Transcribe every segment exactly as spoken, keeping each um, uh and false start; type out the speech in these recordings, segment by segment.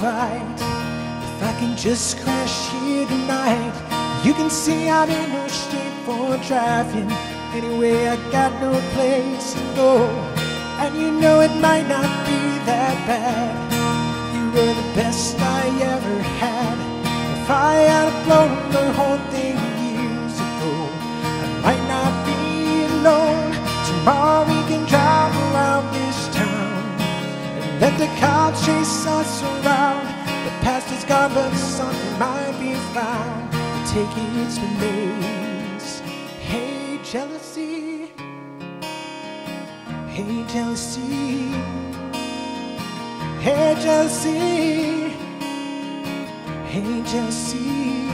alright if I can just crash here tonight. You can see I'm in no shape for driving. Anyway, I got no place to go, and you know it might not be that bad. You were the best I ever had. If I had blown the whole thing years ago, I might not be alone. Tomorrow we can drive around this town and let the cops chase us around. The past is gone, but something might be found. Take its remains. Hey, jealousy. Hey, jealousy. Hey, jealousy. Hey, jealousy.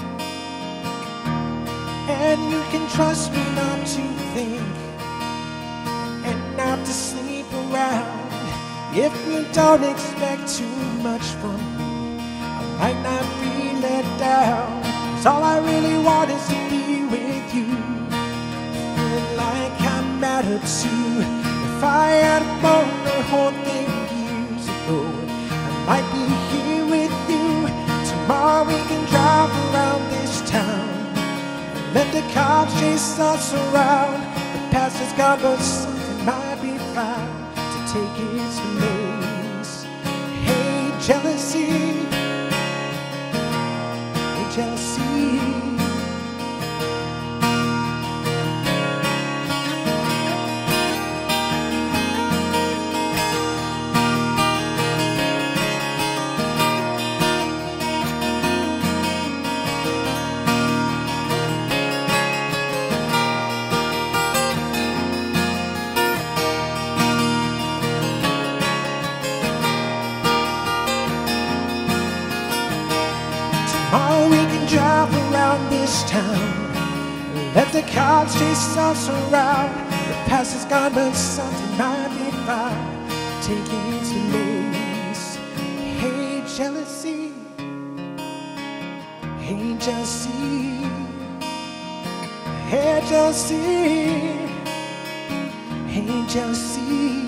And you can trust me not to think and not to sleep around. If you don't expect too much from me, I might not be let down. All I really want is to be with you, feeling like I matter too. If I had known the whole thing years ago, I might be here with you. Tomorrow we can drive around this town and let the cops chase us around. The past is gone, but something might be found to take its place. Hey, jealousy. Jealousy. Tomorrow we can drive around this town, let the cops chase us around. The past is gone, but something might be found. Take its release. Hey, jealousy. Hey, jealousy. Hey, jealousy. Hey, jealousy.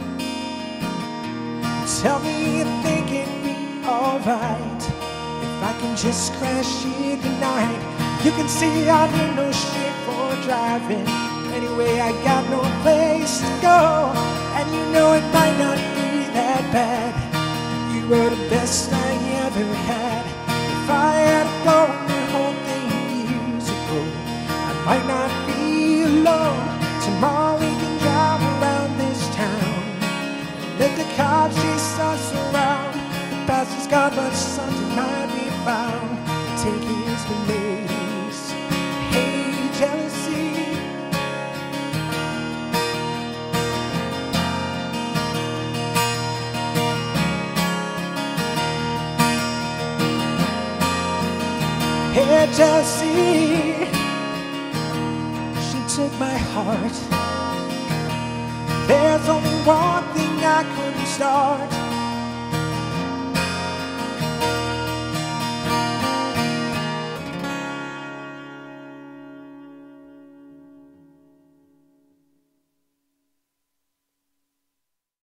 Tell me you think it'd be alright if I can just crash here tonight. You can see I'm in no shape for driving. Anyway, I got no place to go, and you know it might not be that bad. You were the best I ever had. If I had blown the whole thing years ago, I might not be alone. Tomorrow we can drive around this town and let the cops chase us around. The past is gone, but something might be found. Take its release. Hey, jealousy. Hey, jealousy. She took my heart. There's only one thing I couldn't start.